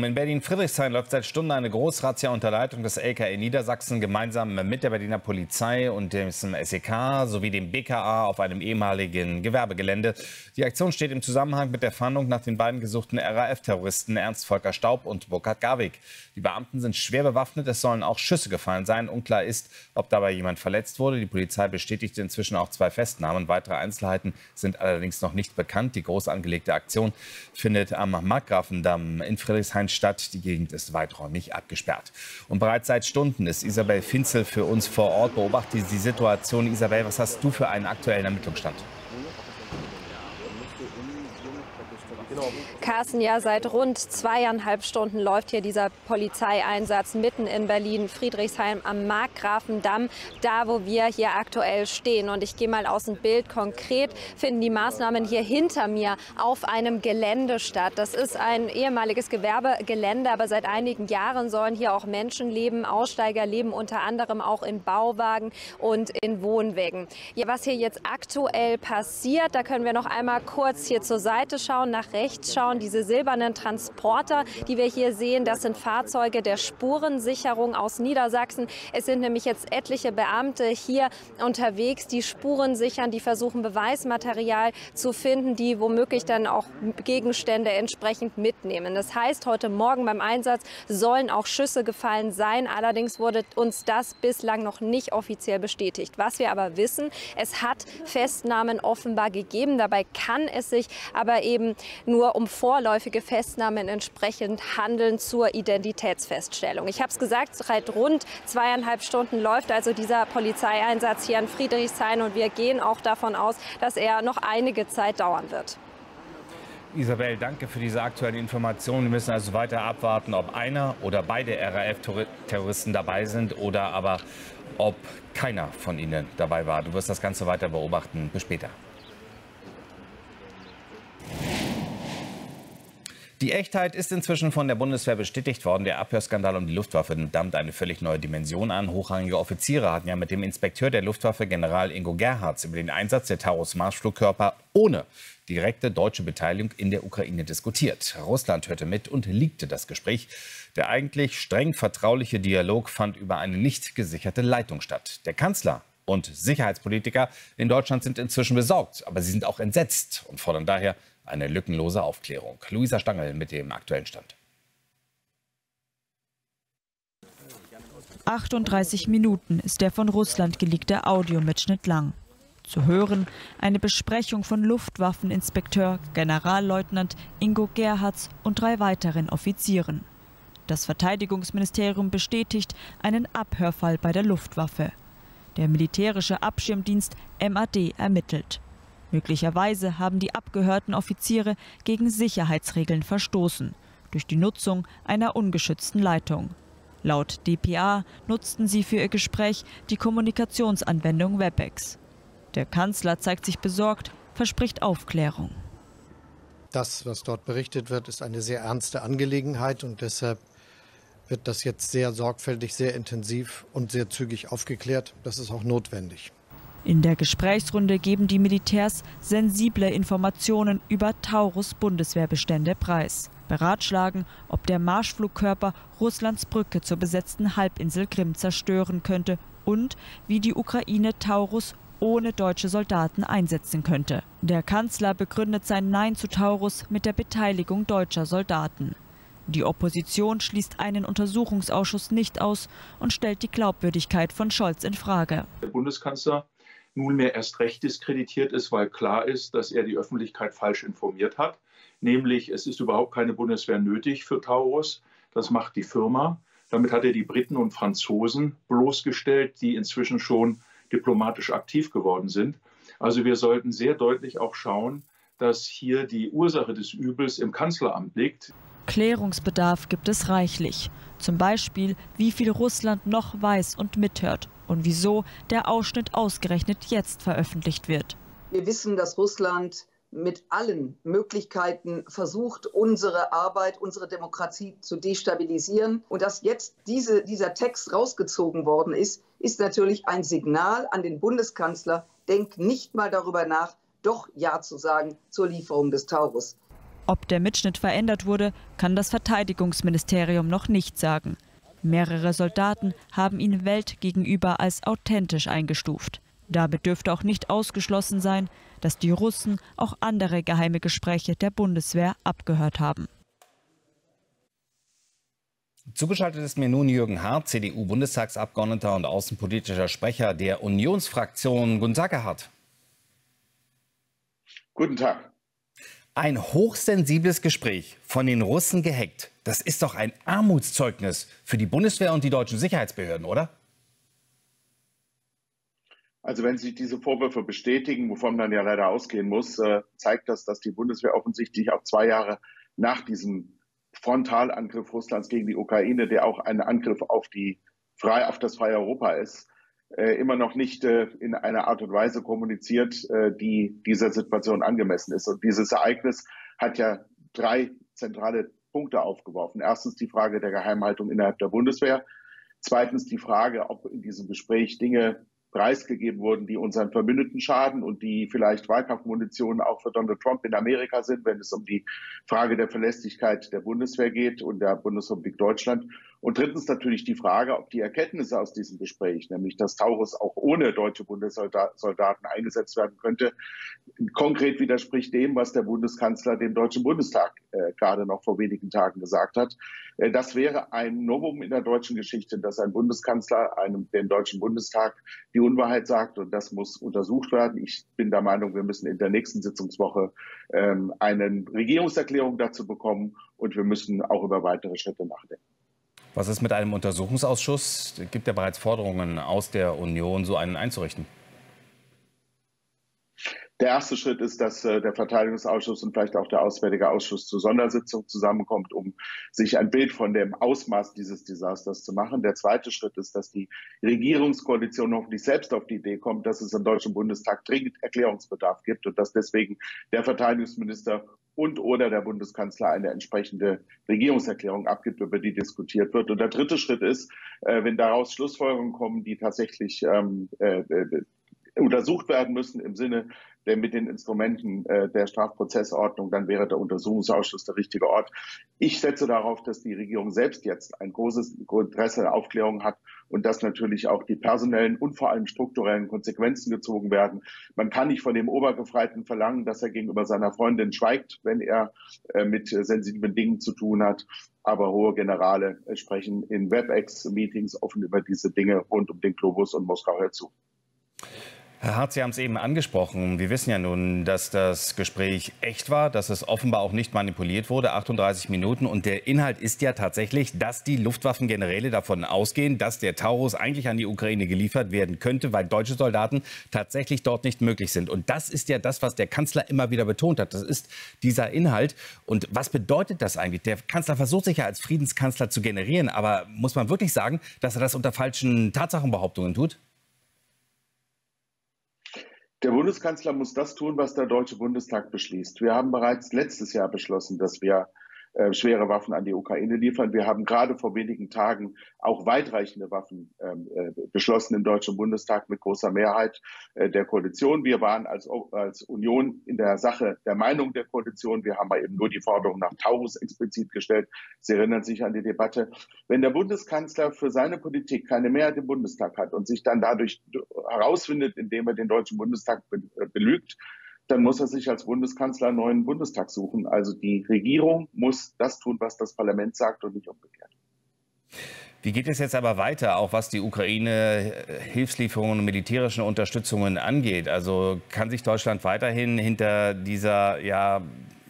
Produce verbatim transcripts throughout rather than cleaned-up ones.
In Berlin-Friedrichshain läuft seit Stunden eine Großrazzia unter Leitung des L K A Niedersachsen gemeinsam mit der Berliner Polizei und dem S E K sowie dem B K A auf einem ehemaligen Gewerbegelände. Die Aktion steht im Zusammenhang mit der Fahndung nach den beiden gesuchten R A F-Terroristen Ernst Volker Staub und Burkhard Garwig. Die Beamten sind schwer bewaffnet, es sollen auch Schüsse gefallen sein. Unklar ist, ob dabei jemand verletzt wurde. Die Polizei bestätigte inzwischen auch zwei Festnahmen. Weitere Einzelheiten sind allerdings noch nicht bekannt. Die groß angelegte Aktion findet am Markgrafendamm in Friedrichshain statt. Die Gegend ist weiträumig abgesperrt. Und bereits seit Stunden ist Isabel Finzel für uns vor Ort, beobachtet die Situation. Isabel, was hast du für einen aktuellen Ermittlungsstand? Carsten, ja, seit rund zweieinhalb Stunden läuft hier dieser Polizeieinsatz mitten in Berlin-Friedrichshain am Markgrafendamm, da wo wir hier aktuell stehen. Und ich gehe mal aus dem Bild. Konkret finden die Maßnahmen hier hinter mir auf einem Gelände statt. Das ist ein ehemaliges Gewerbegelände, aber seit einigen Jahren sollen hier auch Menschen leben. Aussteiger leben unter anderem auch in Bauwagen und in Wohnwägen. Ja, was hier jetzt aktuell passiert, da können wir noch einmal kurz hier zur Seite schauen, nach rechts schauen. Diese silbernen Transporter, die wir hier sehen, das sind Fahrzeuge der Spurensicherung aus Niedersachsen. Es sind nämlich jetzt etliche Beamte hier unterwegs, die Spuren sichern, die versuchen, Beweismaterial zu finden, die womöglich dann auch Gegenstände entsprechend mitnehmen. Das heißt, heute Morgen beim Einsatz sollen auch Schüsse gefallen sein. Allerdings wurde uns das bislang noch nicht offiziell bestätigt. Was wir aber wissen, es hat Festnahmen offenbar gegeben. Dabei kann es sich aber eben nur um vorläufige Festnahmen entsprechend handeln zur Identitätsfeststellung. Ich habe es gesagt, seit rund zweieinhalb Stunden läuft also dieser Polizeieinsatz hier in Friedrichshain und wir gehen auch davon aus, dass er noch einige Zeit dauern wird. Isabel, danke für diese aktuellen Informationen. Wir müssen also weiter abwarten, ob einer oder beide R A F-Terroristen dabei sind oder aber ob keiner von ihnen dabei war. Du wirst das Ganze weiter beobachten. Bis später. Die Echtheit ist inzwischen von der Bundeswehr bestätigt worden. Der Abhörskandal um die Luftwaffe nimmt eine völlig neue Dimension an. Hochrangige Offiziere hatten ja mit dem Inspekteur der Luftwaffe, General Ingo Gerhards, über den Einsatz der Taurus-Marschflugkörper ohne direkte deutsche Beteiligung in der Ukraine diskutiert. Russland hörte mit und leakte das Gespräch. Der eigentlich streng vertrauliche Dialog fand über eine nicht gesicherte Leitung statt. Der Kanzler und Sicherheitspolitiker in Deutschland sind inzwischen besorgt, aber sie sind auch entsetzt und fordern daher eine lückenlose Aufklärung. Luisa Stangl mit dem aktuellen Stand. achtunddreißig Minuten ist der von Russland geleakte Audiomitschnitt lang. Zu hören eine Besprechung von Luftwaffeninspekteur Generalleutnant Ingo Gerhards und drei weiteren Offizieren. Das Verteidigungsministerium bestätigt einen Abhörfall bei der Luftwaffe. Der militärische Abschirmdienst M A D ermittelt. Möglicherweise haben die abgehörten Offiziere gegen Sicherheitsregeln verstoßen, durch die Nutzung einer ungeschützten Leitung. Laut D P A nutzten sie für ihr Gespräch die Kommunikationsanwendung Webex. Der Kanzler zeigt sich besorgt, verspricht Aufklärung. Das, was dort berichtet wird, ist eine sehr ernste Angelegenheit und deshalb wird das jetzt sehr sorgfältig, sehr intensiv und sehr zügig aufgeklärt. Das ist auch notwendig. In der Gesprächsrunde geben die Militärs sensible Informationen über Taurus-Bundeswehrbestände preis. Beratschlagen, ob der Marschflugkörper Russlands Brücke zur besetzten Halbinsel Krim zerstören könnte und wie die Ukraine Taurus ohne deutsche Soldaten einsetzen könnte. Der Kanzler begründet sein Nein zu Taurus mit der Beteiligung deutscher Soldaten. Die Opposition schließt einen Untersuchungsausschuss nicht aus und stellt die Glaubwürdigkeit von Scholz in Frage. Der Bundeskanzler nunmehr erst recht diskreditiert ist, weil klar ist, dass er die Öffentlichkeit falsch informiert hat. Nämlich, es ist überhaupt keine Bundeswehr nötig für Taurus. Das macht die Firma. Damit hat er die Briten und Franzosen bloßgestellt, die inzwischen schon diplomatisch aktiv geworden sind. Also wir sollten sehr deutlich auch schauen, dass hier die Ursache des Übels im Kanzleramt liegt. Klärungsbedarf gibt es reichlich. Zum Beispiel, wie viel Russland noch weiß und mithört und wieso der Ausschnitt ausgerechnet jetzt veröffentlicht wird. Wir wissen, dass Russland mit allen Möglichkeiten versucht, unsere Arbeit, unsere Demokratie zu destabilisieren. Und dass jetzt diese, dieser Text rausgezogen worden ist, ist natürlich ein Signal an den Bundeskanzler, denk nicht mal darüber nach, doch Ja zu sagen zur Lieferung des Taurus. Ob der Mitschnitt verändert wurde, kann das Verteidigungsministerium noch nicht sagen. Mehrere Soldaten haben ihn Welt gegenüber als authentisch eingestuft. Damit dürfte auch nicht ausgeschlossen sein, dass die Russen auch andere geheime Gespräche der Bundeswehr abgehört haben. Zugeschaltet ist mir nun Jürgen Hart, C D U-Bundestagsabgeordneter und außenpolitischer Sprecher der Unionsfraktion. Guten Tag, Herr Hart. Guten Tag. Ein hochsensibles Gespräch von den Russen gehackt. Das ist doch ein Armutszeugnis für die Bundeswehr und die deutschen Sicherheitsbehörden, oder? Also wenn sich diese Vorwürfe bestätigen, wovon man ja leider ausgehen muss, äh, zeigt das, dass die Bundeswehr offensichtlich auch zwei Jahre nach diesem Frontalangriff Russlands gegen die Ukraine, der auch ein Angriff auf, die, frei, auf das freie Europa ist, äh, immer noch nicht äh, in einer Art und Weise kommuniziert, äh, die dieser Situation angemessen ist. Und dieses Ereignis hat ja drei zentrale Punkte aufgeworfen. Erstens die Frage der Geheimhaltung innerhalb der Bundeswehr. Zweitens die Frage, ob in diesem Gespräch Dinge preisgegeben wurden, die unseren Verbündeten schaden und die vielleicht Wahlkampfmunition auch für Donald Trump in Amerika sind, wenn es um die Frage der Verlässlichkeit der Bundeswehr geht und der Bundesrepublik Deutschland. Und drittens natürlich die Frage, ob die Erkenntnisse aus diesem Gespräch, nämlich dass Taurus auch ohne deutsche Bundessoldaten eingesetzt werden könnte, konkret widerspricht dem, was der Bundeskanzler dem Deutschen Bundestag äh, gerade noch vor wenigen Tagen gesagt hat. Äh, das wäre ein Novum in der deutschen Geschichte, dass ein Bundeskanzler einem, dem Deutschen Bundestag die Unwahrheit sagt, und das muss untersucht werden. Ich bin der Meinung, wir müssen in der nächsten Sitzungswoche ähm, eine Regierungserklärung dazu bekommen, und wir müssen auch über weitere Schritte nachdenken. Was ist mit einem Untersuchungsausschuss? Es gibt ja bereits Forderungen aus der Union, so einen einzurichten. Der erste Schritt ist, dass äh, der Verteidigungsausschuss und vielleicht auch der Auswärtige Ausschuss zur Sondersitzung zusammenkommt, um sich ein Bild von dem Ausmaß dieses Desasters zu machen. Der zweite Schritt ist, dass die Regierungskoalition hoffentlich selbst auf die Idee kommt, dass es im Deutschen Bundestag dringend Erklärungsbedarf gibt und dass deswegen der Verteidigungsminister und oder der Bundeskanzler eine entsprechende Regierungserklärung abgibt, über die diskutiert wird. Und der dritte Schritt ist, äh, wenn daraus Schlussfolgerungen kommen, die tatsächlich ähm, äh, untersucht werden müssen im Sinne der mit den Instrumenten äh, der Strafprozessordnung, dann wäre der Untersuchungsausschuss der richtige Ort. Ich setze darauf, dass die Regierung selbst jetzt ein großes Interesse an Aufklärung hat und dass natürlich auch die personellen und vor allem strukturellen Konsequenzen gezogen werden. Man kann nicht von dem Obergefreiten verlangen, dass er gegenüber seiner Freundin schweigt, wenn er äh, mit äh, sensiblen Dingen zu tun hat. Aber hohe Generale äh, sprechen in WebEx-Meetings offen über diese Dinge rund um den Globus und Moskau herzu. Herr Hart, Sie haben es eben angesprochen. Wir wissen ja nun, dass das Gespräch echt war, dass es offenbar auch nicht manipuliert wurde, achtunddreißig Minuten. Und der Inhalt ist ja tatsächlich, dass die Luftwaffengeneräle davon ausgehen, dass der Taurus eigentlich an die Ukraine geliefert werden könnte, weil deutsche Soldaten tatsächlich dort nicht möglich sind. Und das ist ja das, was der Kanzler immer wieder betont hat. Das ist dieser Inhalt. Und was bedeutet das eigentlich? Der Kanzler versucht sich ja als Friedenskanzler zu generieren. Aber muss man wirklich sagen, dass er das unter falschen Tatsachenbehauptungen tut? Der Bundeskanzler muss das tun, was der Deutsche Bundestag beschließt. Wir haben bereits letztes Jahr beschlossen, dass wir äh, schwere Waffen an die Ukraine liefern. Wir haben gerade vor wenigen Tagen auch weitreichende Waffen ähm, äh, beschlossen im Deutschen Bundestag mit großer Mehrheit äh, der Koalition. Wir waren als, als Union in der Sache der Meinung der Koalition. Wir haben mal eben nur die Forderung nach Taurus explizit gestellt. Sie erinnern sich an die Debatte. Wenn der Bundeskanzler für seine Politik keine Mehrheit im Bundestag hat und sich dann dadurch herausfindet, indem er den Deutschen Bundestag belügt, dann muss er sich als Bundeskanzler einen neuen Bundestag suchen. Also die Regierung muss das tun, was das Parlament sagt, und nicht umgekehrt. Wie geht es jetzt aber weiter, auch was die Ukraine Hilfslieferungen und militärischen Unterstützungen angeht? Also kann sich Deutschland weiterhin hinter dieser, ja,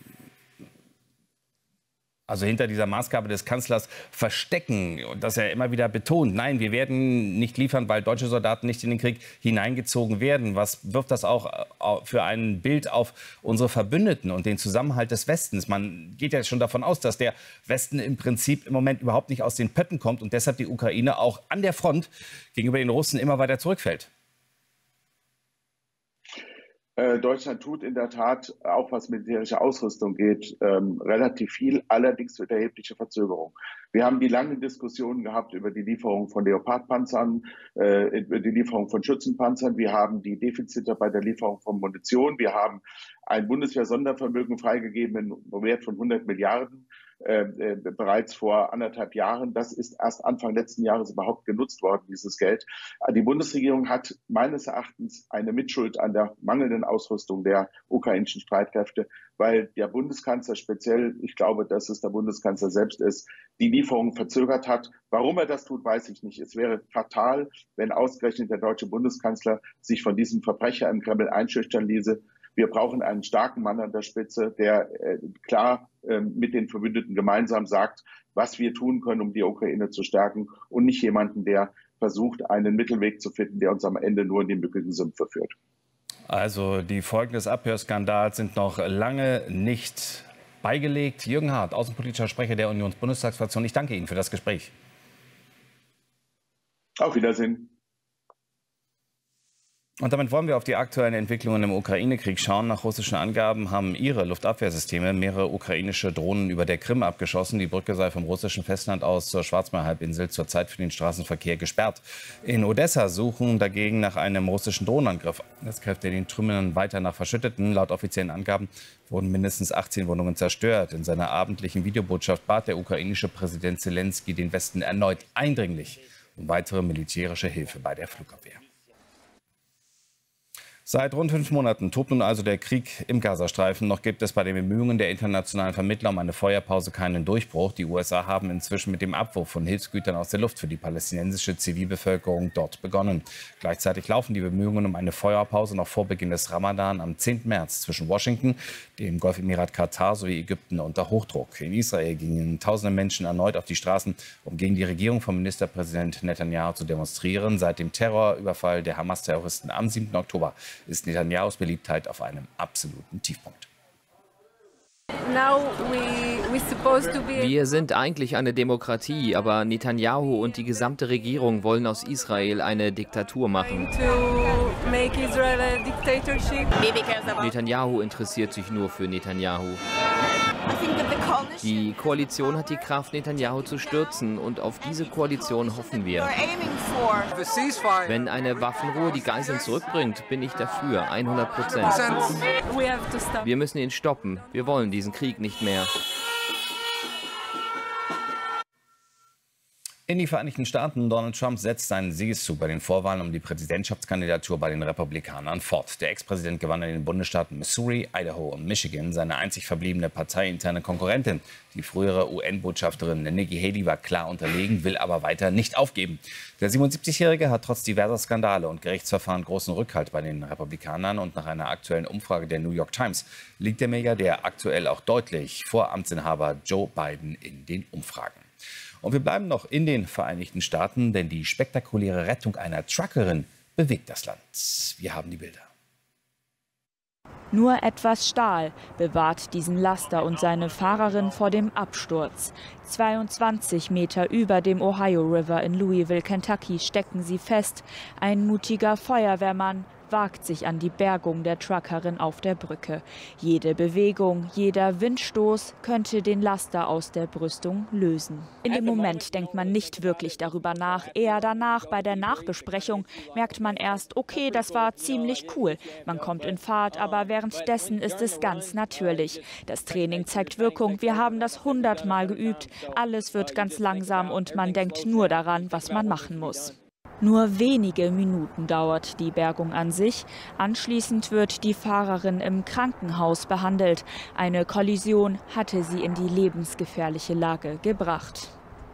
also hinter dieser Maßgabe des Kanzlers verstecken, und dass er immer wieder betont, nein, wir werden nicht liefern, weil deutsche Soldaten nicht in den Krieg hineingezogen werden? Was wirft das auch für ein Bild auf unsere Verbündeten und den Zusammenhalt des Westens? Man geht ja schon davon aus, dass der Westen im Prinzip im Moment überhaupt nicht aus den Pötten kommt und deshalb die Ukraine auch an der Front gegenüber den Russen immer weiter zurückfällt. Deutschland tut in der Tat, auch was militärische Ausrüstung geht, ähm, relativ viel, allerdings mit erheblicher Verzögerung. Wir haben die langen Diskussionen gehabt über die Lieferung von Leopardpanzern, äh, über die Lieferung von Schützenpanzern. Wir haben die Defizite bei der Lieferung von Munition. Wir haben ein Bundeswehr-Sondervermögen freigegeben im Wert von hundert Milliarden. Äh, äh, bereits vor anderthalb Jahren. Das ist erst Anfang letzten Jahres überhaupt genutzt worden, dieses Geld. Die Bundesregierung hat meines Erachtens eine Mitschuld an der mangelnden Ausrüstung der ukrainischen Streitkräfte, weil der Bundeskanzler speziell, ich glaube, dass es der Bundeskanzler selbst ist, die Lieferung verzögert hat. Warum er das tut, weiß ich nicht. Es wäre fatal, wenn ausgerechnet der deutsche Bundeskanzler sich von diesem Verbrecher im Kreml einschüchtern ließe. Wir brauchen einen starken Mann an der Spitze, der äh, klar äh, mit den Verbündeten gemeinsam sagt, was wir tun können, um die Ukraine zu stärken, und nicht jemanden, der versucht, einen Mittelweg zu finden, der uns am Ende nur in die mückigen Sümpfe führt. Also die Folgen des Abhörskandals sind noch lange nicht beigelegt. Jürgen Hart, außenpolitischer Sprecher der Unionsbundestagsfraktion, ich danke Ihnen für das Gespräch. Auf Wiedersehen. Und damit wollen wir auf die aktuellen Entwicklungen im Ukraine-Krieg schauen. Nach russischen Angaben haben ihre Luftabwehrsysteme mehrere ukrainische Drohnen über der Krim abgeschossen. Die Brücke sei vom russischen Festland aus zur Schwarzmeerhalbinsel zurzeit für den Straßenverkehr gesperrt. In Odessa suchen dagegen nach einem russischen Drohnenangriff Einsatzkräfte den Trümmern weiter nach Verschütteten. Laut offiziellen Angaben wurden mindestens achtzehn Wohnungen zerstört. In seiner abendlichen Videobotschaft bat der ukrainische Präsident Zelensky den Westen erneut eindringlich um weitere militärische Hilfe bei der Flugabwehr. Seit rund fünf Monaten tobt nun also der Krieg im Gazastreifen. Noch gibt es bei den Bemühungen der internationalen Vermittler um eine Feuerpause keinen Durchbruch. Die U S A haben inzwischen mit dem Abwurf von Hilfsgütern aus der Luft für die palästinensische Zivilbevölkerung dort begonnen. Gleichzeitig laufen die Bemühungen um eine Feuerpause noch vor Beginn des Ramadan am zehnten März zwischen Washington, dem Golfemirat Katar sowie Ägypten unter Hochdruck. In Israel gingen tausende Menschen erneut auf die Straßen, um gegen die Regierung von Ministerpräsident Netanyahu zu demonstrieren. Seit dem Terrorüberfall der Hamas-Terroristen am siebten Oktober ist Netanyahus Beliebtheit auf einem absoluten Tiefpunkt. Wir sind eigentlich eine Demokratie, aber Netanyahu und die gesamte Regierung wollen aus Israel eine Diktatur machen. Netanyahu interessiert sich nur für Netanyahu. Die Koalition hat die Kraft, Netanyahu zu stürzen, und auf diese Koalition hoffen wir. Wenn eine Waffenruhe die Geiseln zurückbringt, bin ich dafür, hundert Prozent. Wir müssen ihn stoppen. Wir wollen diesen Krieg nicht mehr. In die Vereinigten Staaten. Donald Trump setzt seinen Siegeszug bei den Vorwahlen um die Präsidentschaftskandidatur bei den Republikanern fort. Der Ex-Präsident gewann in den Bundesstaaten Missouri, Idaho und Michigan. Seine einzig verbliebene parteiinterne Konkurrentin, die frühere U N-Botschafterin Nikki Haley, war klar unterlegen, will aber weiter nicht aufgeben. Der siebenundsiebzigjährige hat trotz diverser Skandale und Gerichtsverfahren großen Rückhalt bei den Republikanern. Und nach einer aktuellen Umfrage der New York Times liegt der Milliardär aktuell auch deutlich vor Amtsinhaber Joe Biden in den Umfragen. Und wir bleiben noch in den Vereinigten Staaten, denn die spektakuläre Rettung einer Truckerin bewegt das Land. Wir haben die Bilder. Nur etwas Stahl bewahrt diesen Laster und seine Fahrerin vor dem Absturz. zweiundzwanzig Meter über dem Ohio River in Louisville, Kentucky, stecken sie fest. Ein mutiger Feuerwehrmann wagt sich an die Bergung der Truckerin auf der Brücke. Jede Bewegung, jeder Windstoß könnte den Laster aus der Brüstung lösen. In dem Moment denkt man nicht wirklich darüber nach. Eher danach, bei der Nachbesprechung, merkt man erst, okay, das war ziemlich cool. Man kommt in Fahrt, aber währenddessen ist es ganz natürlich. Das Training zeigt Wirkung. Wir haben das hundertmal geübt. Alles wird ganz langsam und man denkt nur daran, was man machen muss. Nur wenige Minuten dauert die Bergung an sich. Anschließend wird die Fahrerin im Krankenhaus behandelt. Eine Kollision hatte sie in die lebensgefährliche Lage gebracht.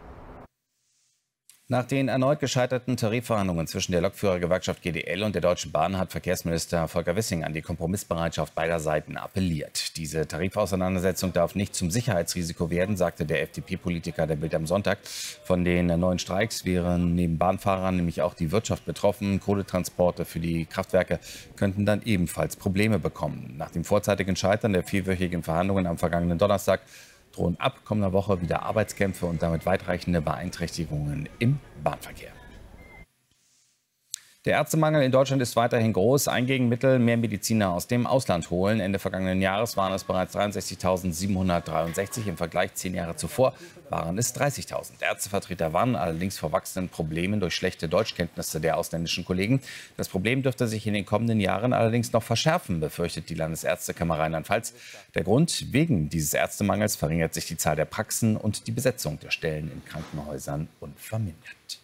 Nach den erneut gescheiterten Tarifverhandlungen zwischen der Lokführergewerkschaft G D L und der Deutschen Bahn hat Verkehrsminister Volker Wissing an die Kompromissbereitschaft beider Seiten appelliert. Diese Tarifauseinandersetzung darf nicht zum Sicherheitsrisiko werden, sagte der F D P-Politiker der Bild am Sonntag. Von den neuen Streiks wären neben Bahnfahrern nämlich auch die Wirtschaft betroffen. Kohletransporte für die Kraftwerke könnten dann ebenfalls Probleme bekommen. Nach dem vorzeitigen Scheitern der vierwöchigen Verhandlungen am vergangenen Donnerstag drohen ab kommender Woche wieder Arbeitskämpfe und damit weitreichende Beeinträchtigungen im Bahnverkehr. Der Ärztemangel in Deutschland ist weiterhin groß. Ein Gegenmittel: mehr Mediziner aus dem Ausland holen. Ende vergangenen Jahres waren es bereits dreiundsechzigtausendsiebenhundertdreiundsechzig. Im Vergleich zehn Jahre zuvor waren es dreißigtausend. Ärztevertreter warnen allerdings vor wachsenden Problemen durch schlechte Deutschkenntnisse der ausländischen Kollegen. Das Problem dürfte sich in den kommenden Jahren allerdings noch verschärfen, befürchtet die Landesärztekammer Rheinland-Pfalz. Der Grund: wegen dieses Ärztemangels verringert sich die Zahl der Praxen und die Besetzung der Stellen in Krankenhäusern unvermindert.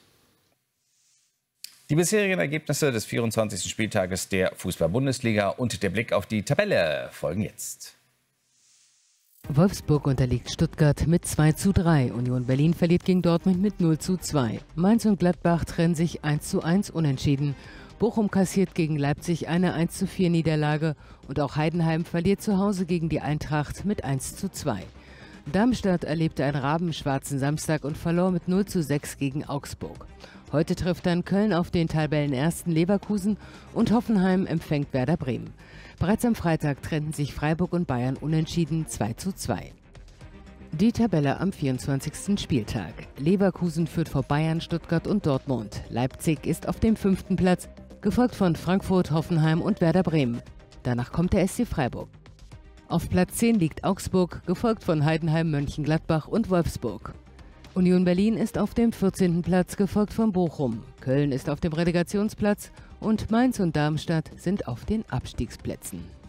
Die bisherigen Ergebnisse des vierundzwanzigsten Spieltages der Fußball-Bundesliga und der Blick auf die Tabelle folgen jetzt. Wolfsburg unterliegt Stuttgart mit zwei zu drei. Union Berlin verliert gegen Dortmund mit null zu zwei. Mainz und Gladbach trennen sich eins zu eins unentschieden. Bochum kassiert gegen Leipzig eine eins zu vier Niederlage. Und auch Heidenheim verliert zu Hause gegen die Eintracht mit eins zu zwei. Darmstadt erlebte einen rabenschwarzen Samstag und verlor mit null zu sechs gegen Augsburg. Heute trifft dann Köln auf den Tabellenersten Leverkusen und Hoffenheim empfängt Werder Bremen. Bereits am Freitag trennten sich Freiburg und Bayern unentschieden zwei zu zwei. Die Tabelle am vierundzwanzigsten Spieltag. Leverkusen führt vor Bayern, Stuttgart und Dortmund. Leipzig ist auf dem fünften Platz, gefolgt von Frankfurt, Hoffenheim und Werder Bremen. Danach kommt der S C Freiburg. Auf Platz zehn liegt Augsburg, gefolgt von Heidenheim, Mönchengladbach und Wolfsburg. Union Berlin ist auf dem vierzehnten Platz, gefolgt von Bochum. Köln ist auf dem Relegationsplatz und Mainz und Darmstadt sind auf den Abstiegsplätzen.